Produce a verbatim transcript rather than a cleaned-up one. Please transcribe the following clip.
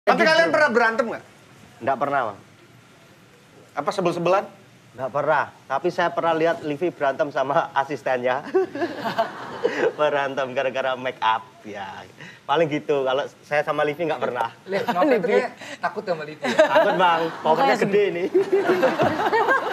Tapi kalian pernah berantem nggak? Nggak pernah, Bang. Apa sebel-sebelan? Nggak pernah. Tapi saya pernah lihat Livi berantem sama asistennya. Berantem gara-gara make up. Ya, paling gitu. Kalau saya sama Livi nggak pernah. Lihat, Novel takut sama Livi. Takut, Bang. Powernya gede nih.